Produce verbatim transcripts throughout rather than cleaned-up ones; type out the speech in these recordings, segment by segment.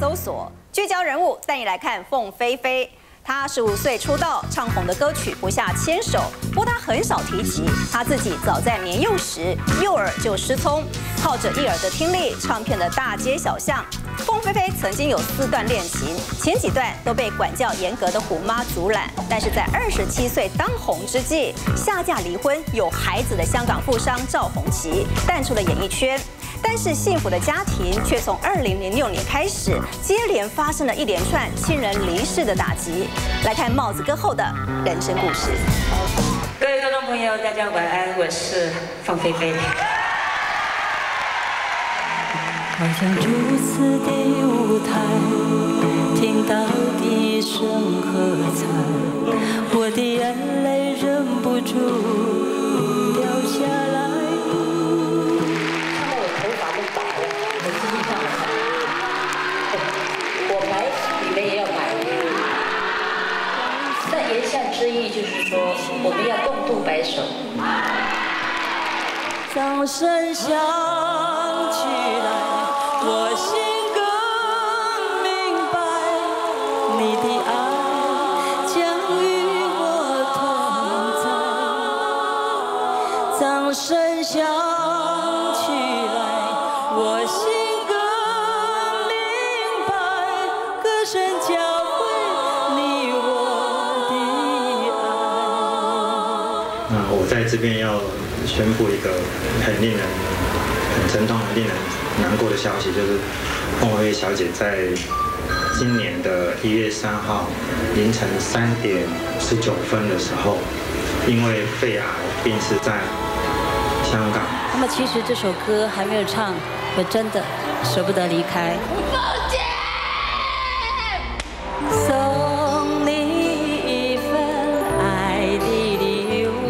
搜索，聚焦人物，带你来看凤飞飞。她十五岁出道，唱红的歌曲《不下牵手》，不过她很少提及，她自己早在年幼时右耳就失聪，靠着一耳的听力，唱遍了大街小巷。凤飞飞曾经有四段恋情，前几段都被管教严格的虎妈阻拦，但是在二十七岁当红之际，下嫁离婚有孩子的香港富商赵宏琪淡出了演艺圈。 但是幸福的家庭却从二零零六年开始，接连发生了一连串亲人离世的打击。来看帽子歌后的人生故事。 各位观众朋友，大家晚安，我是凤飞飞。 好像如此的舞台，听到笛声喝彩，我的眼泪忍不住掉下来。 你们也要买。那言下之意就是说，我们要共度白首。 掌声响起来，我心更明白，你的爱将与我同在。掌声响起来，我心。 那我在这边要宣布一个很令人、很沉痛、很令人难过的消息，就是凤飞飞小姐在今年的一月三号凌晨三点十九分的时候，因为肺癌病逝在香港。 那么其实这首歌还没有唱，我真的舍不得离开。凤姐，送你一份爱的礼物。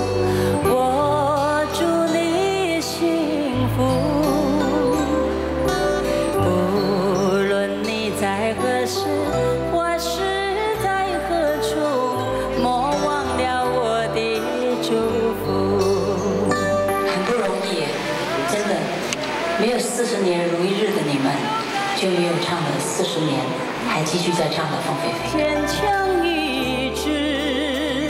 没有四十年如一日的你们，就没有唱了四十年，还继续在唱的凤飞飞。 坚强意志，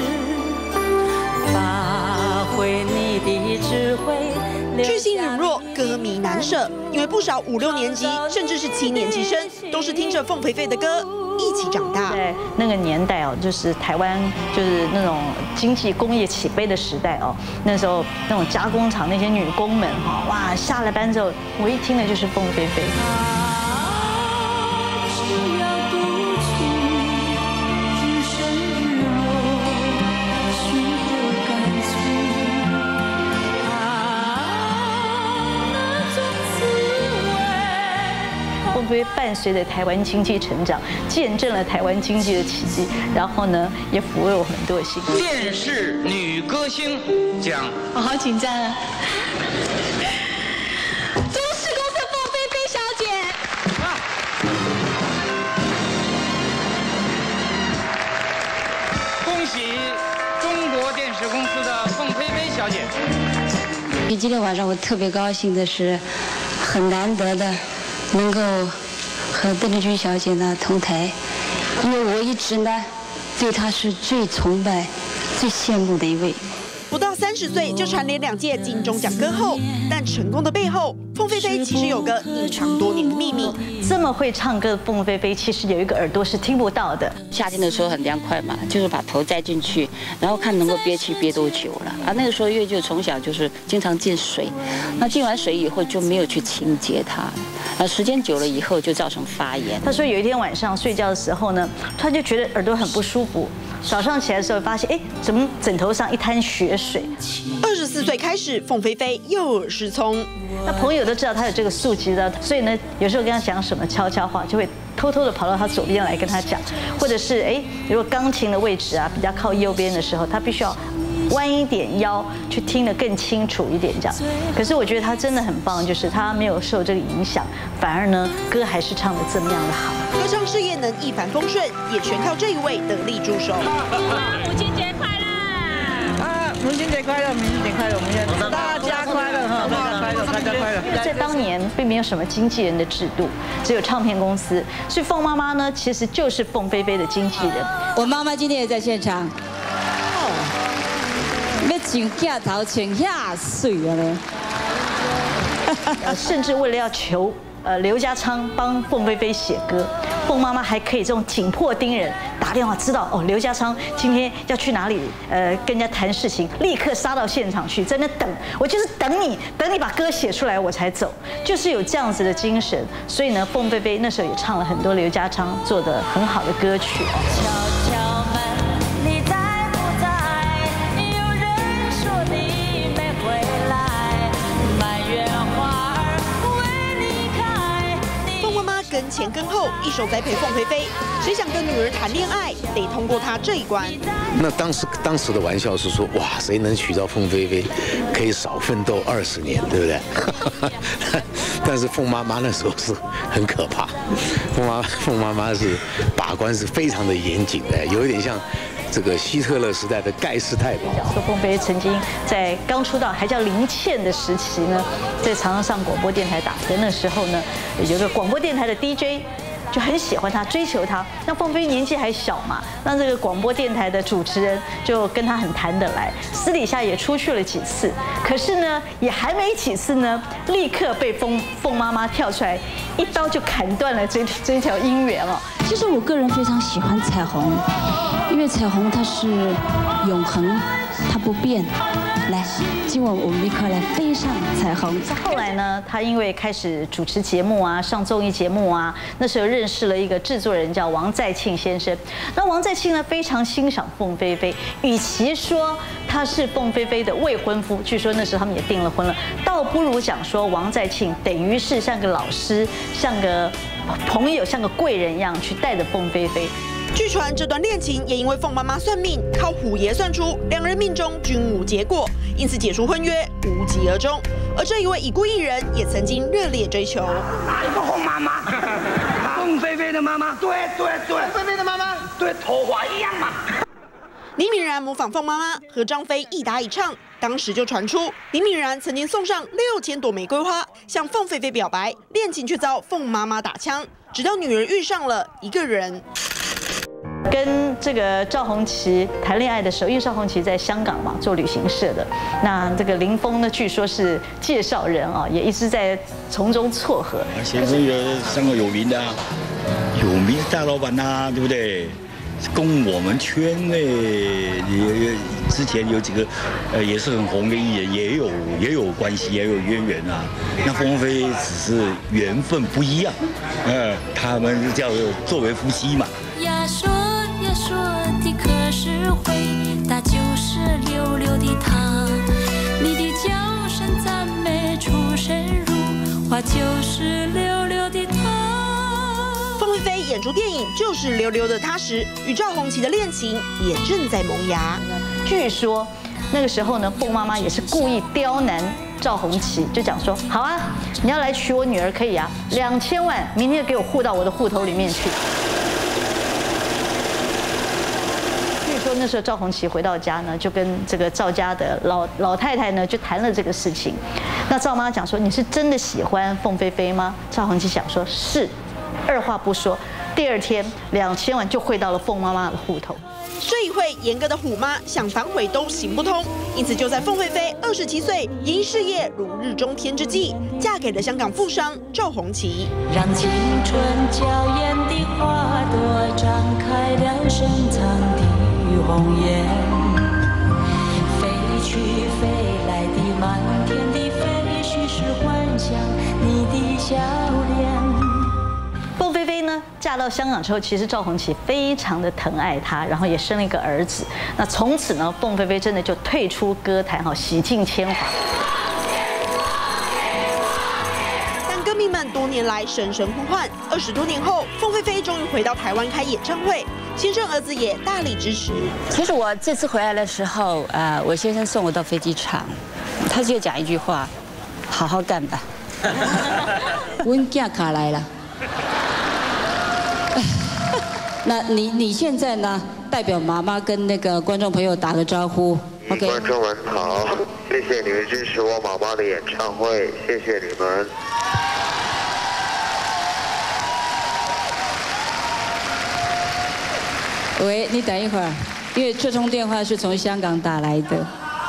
发挥你的智慧。 巨星陨落，歌迷难舍，因为不少五六年级甚至是七年级生，都是听着凤飞飞的歌一起长大。 在那个年代哦，就是台湾就是那种经济工业起飞的时代哦，那时候那种加工厂那些女工们哈，哇，下了班之后，我一听的就是凤飞飞。 凤飞飞伴随着台湾经济成长，见证了台湾经济的奇迹，然后呢，也抚慰我很多心。 电视女歌星奖， 我好紧张啊！ 株式公司凤飞飞小姐。啊、 恭喜中国电视公司的凤飞飞小姐。 今天晚上我特别高兴的是，很难得的。 能够和邓丽君小姐呢同台，因为我一直呢对她是最崇拜、最羡慕的一位。 不到三十岁就蝉联两届金钟奖歌后，但成功的背后，凤飞飞其实有个隐藏多年的秘密。 这么会唱歌的凤飞飞，其实有一个耳朵是听不到的。 夏天的时候很凉快嘛，就是把头栽进去，然后看能够憋气憋多久了。啊，那个时候因为就从小就是经常进水，那进完水以后就没有去清洁它。 啊，时间久了以后就造成发炎。 他说有一天晚上睡觉的时候呢，他就觉得耳朵很不舒服。早上起来的时候发现，哎，怎么枕头上一滩血水？ 二十四岁开始，凤飞飞右耳失聪。 那朋友都知道他有这个素疾的，所以呢，有时候跟他讲什么悄悄话，就会偷偷的跑到他左边来跟他讲，或者是哎，如果钢琴的位置啊比较靠右边的时候，他必须要。 弯一点腰去听得更清楚一点，这样。可是我觉得他真的很棒，就是他没有受这个影响，反而呢歌还是唱得这么样的好。 歌唱事业能一帆风顺，也全靠这一位得力助手。 母亲节快乐！ 啊，母亲节快乐，母亲节快乐，我们大家快乐哈，大家快乐。 大家快乐。 因为在当年并没有什么经纪人的制度，只有唱片公司，所以凤妈妈呢其实就是凤飞飞的经纪人。 我妈妈今天也在现场。要请假头请下水了呢。 甚至为了要求呃刘家昌帮凤飞飞写歌，凤妈妈还可以这种紧迫盯人，打电话知道哦刘家昌今天要去哪里，呃跟人家谈事情，立刻杀到现场去，在那等，我就是等你，等你把歌写出来我才走，就是有这样子的精神。所以呢，凤飞飞那时候也唱了很多刘家昌做的很好的歌曲。 跟前跟后，一手栽培凤飞飞。谁想跟女儿谈恋爱，得通过她这一关。 那当时当时的玩笑是说，哇，谁能娶到凤飞飞，可以少奋斗二十年，对不对？但是凤妈妈那时候是很可怕，凤妈凤妈妈是把关是非常的严谨的，有一点像这个希特勒时代的盖世太保。 说凤飞曾经在刚出道还叫林倩的时期呢，在常常上广播电台打歌。那时候呢，有个广播电台的 D J 就很喜欢他，追求他。那凤飞年纪还小嘛，那这个广播电台的主持人就跟他很谈得来，私底下也出去了几次。可是呢，也还没几次呢，立刻被凤凤妈妈跳出来，一刀就砍断了这这条姻缘哦。 其实我个人非常喜欢彩虹，因为彩虹它是永恒，它不变。来，今晚我们一块来飞上彩虹。 后来呢，他因为开始主持节目啊，上综艺节目啊，那时候认识了一个制作人叫王在庆先生。那王在庆呢非常欣赏凤飞飞，与其说他是凤飞飞的未婚夫，据说那时候他们也订了婚了，倒不如讲说王在庆等于是像个老师，像个朋友，像个贵人一样去带着凤飞飞。 据传这段恋情也因为凤妈妈算命，靠虎爷算出两人命中均无结果，因此解除婚约，无疾而终。而这一位已故艺人也曾经热烈追求。 哪一个凤妈妈？凤飞飞的妈妈？对对对，凤飞飞的妈妈，对，头发一样嘛。 李敏然模仿凤妈妈和张飞一打一唱，当时就传出李敏然曾经送上六千朵玫瑰花向凤飞飞表白，恋情却遭凤妈妈打枪，直到女儿遇上了一个人。 跟这个赵红旗谈恋爱的时候，因为赵红旗在香港嘛做旅行社的，那这个林峰呢，据说是介绍人啊，也一直在从中撮合。 先生有香港有名的啊，有名的大老板呐、啊，对不对？跟我们圈内也之前有几个呃也是很红的艺人，也有也有关系，也有渊源啊。那凤飞只是缘分不一样，呃，他们叫作为夫妻嘛。 呀说呀说的可是会，那就是溜溜的他，你的叫声赞美出神入化，就是溜溜的他。 凤飞飞演出电影《就是溜溜的他》时，与赵红旗的恋情也正在萌芽。 据说那个时候呢，凤妈妈也是故意刁难赵红旗，就讲说：好啊，你要来娶我女儿可以啊，两千万明天给我户到我的户头里面去。据说那时候赵红旗回到家呢，就跟这个赵家的老老太太呢就谈了这个事情。那赵妈讲说：你是真的喜欢凤飞飞吗？赵红旗想说是。二话不说，第二天两千万就汇到了凤妈妈的户头。 这一会严格的虎妈想反悔都行不通，因此就在凤飞飞二十七岁因事业如日中天之际，嫁给了香港富商赵红旗。 让青春娇艳的花朵张开了深藏的红颜，飞去飞来的满天的飞絮是幻想你的笑脸。 凤飞飞呢，嫁到香港之后，其实赵红旗非常的疼爱她，然后也生了一个儿子。那从此呢，凤飞飞真的就退出歌坛，哈，洗尽铅华。 但歌迷们多年来深深呼唤，二十多年后，凤飞飞终于回到台湾开演唱会，先生儿子也大力支持。 其实我这次回来的时候，呃，我先生送我到飞机场，他就讲一句话：好好干吧。温假卡来了。那你你现在呢？代表妈妈跟那个观众朋友打个招呼。 OK， 观众们好，谢谢你们支持我妈妈的演唱会，谢谢你们。 喂，你等一会儿，因为这通电话是从香港打来的。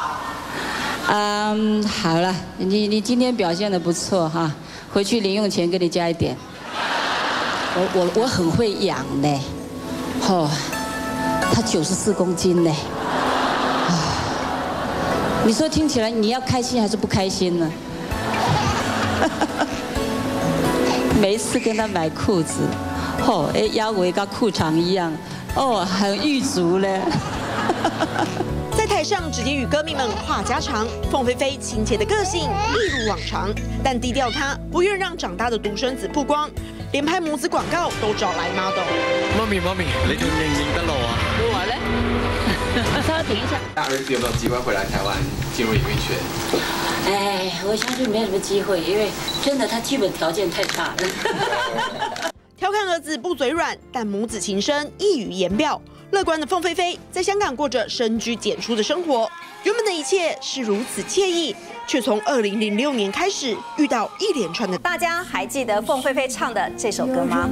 嗯，好了，你你今天表现得不错哈，回去零用钱给你加一点。我我我很会养呢，哦，他九十四公斤呢。 你说听起来你要开心还是不开心呢？每一次跟他买裤子，哦，哎，腰围跟裤长一样，哦，很玉足嘞。 在台上直接与歌迷们话家常，凤飞飞亲切的个性一如往常，但低调她不愿让长大的独生子曝光，连拍母子广告都找来 model。 媽咪媽咪，你仲認唔認得路啊？ 我話咧。 稍微停一下。 那儿子有没有机会回来台湾进入演艺圈？ 哎，我相信没什么机会，因为真的他基本条件太差了。 调侃儿子不嘴软，但母子情深溢于言表。乐观的凤飞飞在香港过着深居简出的生活，原本的一切是如此惬意，却从二零零六年开始遇到一连串的。 大家还记得凤飞飞唱的这首歌吗？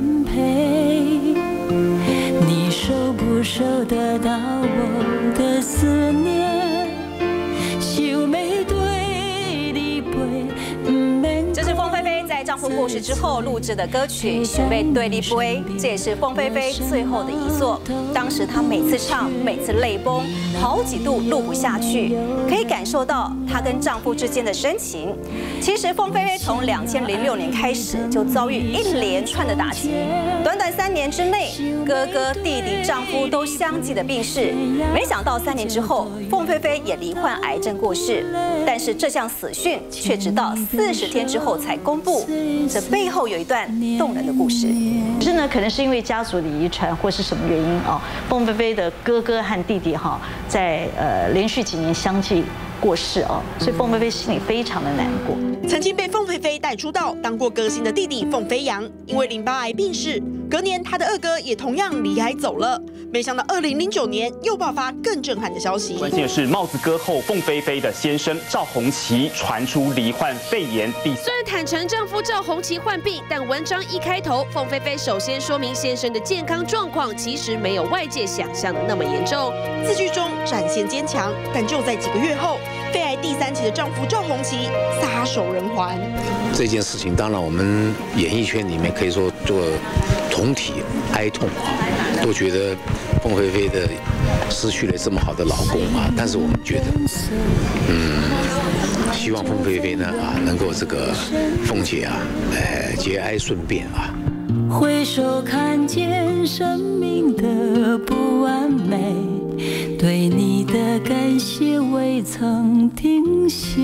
你收不收得到我的思念？想要对你陪，唔免。 这是凤飞飞在丈夫过世之后录制的歌曲《想要对你陪》，这也是凤飞飞最后的遗作。当时她每次唱，每次泪崩，好几度录不下去，可以感受到她跟丈夫之间的深情。其实凤飞飞从两千零六年开始就遭遇一连串的打击，短短三年之内，哥哥、弟弟、丈夫都相继的病逝。没想到三年之后，凤飞飞也罹患癌症过世。但是这项死讯却直到四十天之后才公布，这背后有一段动人的故事。 可是呢，可能是因为家族的遗传或是什么原因啊，凤飞飞的哥哥和弟弟哈，在呃连续几年相继过世哦，所以凤飞飞心里非常的难过。 曾经被凤飞飞带出道当过歌星的弟弟凤飞扬，因为淋巴癌病逝，隔年他的二哥也同样离癌走了。没想到二零零九年又爆发更震撼的消息。 关键的是，帽子歌后凤飞飞的先生赵宏奇传出罹患肺炎第。 虽然坦诚丈夫赵宏奇患病，但文章一开头，凤飞飞首先说明先生的健康状况其实没有外界想象的那么严重。 字句中展现坚强，但就在几个月后，肺癌第三期的丈夫赵宏奇撒手人寰。 这件事情，当然我们演艺圈里面可以说做同体哀痛啊，都觉得凤飞飞的失去了这么好的老公啊，但是我们觉得，嗯，希望凤飞飞呢啊能够这个凤姐啊，呃节哀顺变啊。 回首看见生命的不完美，对你的感谢未曾停歇。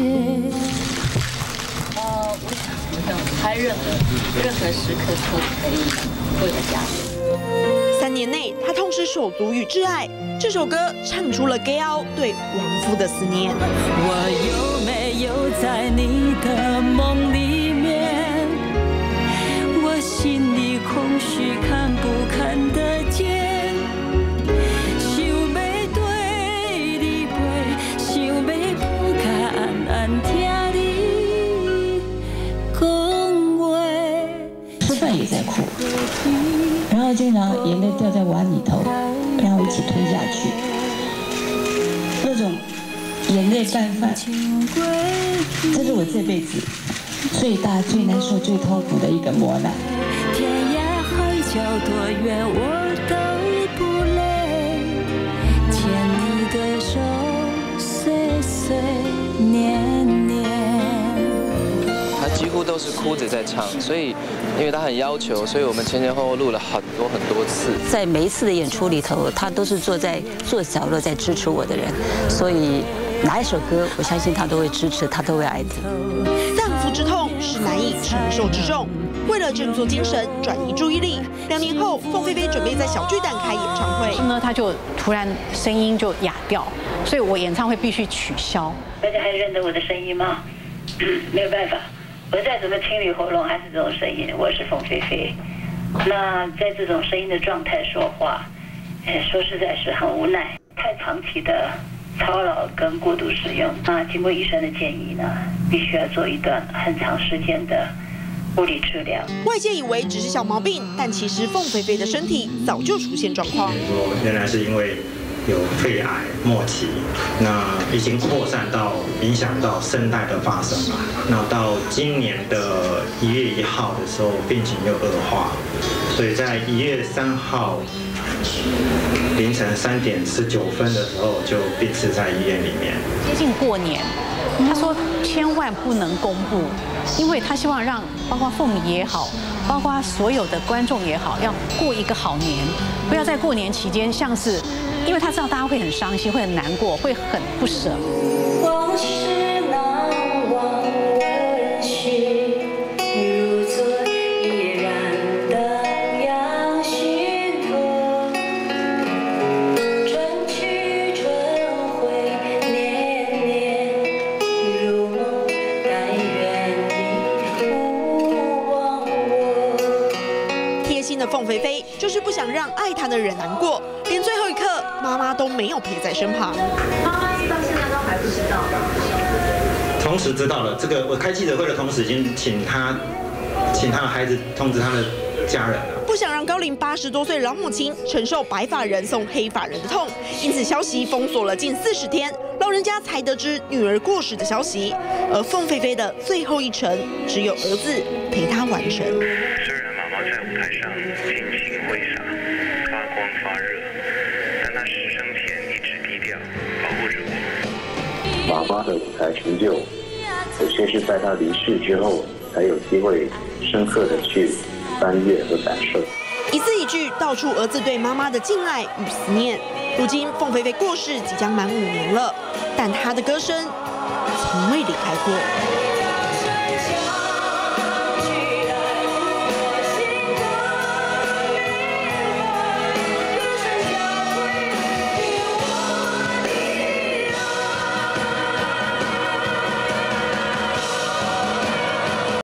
呃，我想，我想他任何任何时刻都可以为了家人。 三年内，他痛失手足与挚爱，这首歌唱出了 gay 凹对亡夫的思念。 我有没有在你的梦里面？我心里空虚，看不看得见？想要对你陪，想要不敢安安听你讲话。 吃饭也在哭，然后经常眼泪掉在碗里头，然后一起吞下去，那种眼泪拌饭，这是我这辈子最大、最难受、最痛苦的一个磨难。 天涯海角多远我都不累，牵你的手，岁岁年年。 他几乎都是哭着在唱，所以因为他很要求，所以我们前前后后录了很多很多次。 在每一次的演出里头，他都是坐在坐角落在支持我的人，所以哪一首歌，我相信他都会支持，他都会爱听。 丧夫之痛是难以承受之重。为了振作精神，转移注意力，两年后，凤飞飞准备在小巨蛋开演唱会。 呢，他就突然声音就哑掉，所以我演唱会必须取消。 大家还认得我的声音吗？没有办法，我再怎么清理喉咙，还是这种声音。我是凤飞飞。那在这种声音的状态说话，哎，说实在是很无奈。太长期的操劳跟过度使用。那经过医生的建议呢，必须要做一段很长时间的物理治疗。 外界以为只是小毛病，但其实凤飞飞的身体早就出现状况。 说原来是因为有肺癌末期，那已经扩散到影响到声带的发生了。那到今年的一月一号的时候，病情又恶化，所以在一月三号凌晨三点十九分的时候就病逝在医院里面。 接近过年，他说千万不能公布，因为他希望让包括凤迷也好，包括所有的观众也好，要过一个好年，不要在过年期间像是，因为他知道大家会很伤心，会很难过，会很不舍。 往事难忘，温煦如昨，依然荡漾心头。春去春回，年年如梦，但愿你勿忘我。 贴心的凤飞飞就是不想让爱她的人难过，连最后一刻妈妈都没有陪在身旁。 妈妈到现在都还不知道。 同时知道了这个，我开记者会的同时已经请他，请他的孩子通知他的家人了。 不想让高龄八十多岁老母亲承受白发人送黑发人的痛，因此消息封锁了近四十天，老人家才得知女儿过世的消息。而凤飞飞的最后一程，只有儿子陪她完成。 虽然妈妈在舞台上尽情挥洒，发光发热，但她逝生前一直低调，保护着我。 妈妈的舞台成就，有些是在她离世之后才有机会深刻的去翻阅和感受。 一字一句道出儿子对妈妈的敬爱与思念。如今凤飞飞过世即将满五年了，但她的歌声从未离开过。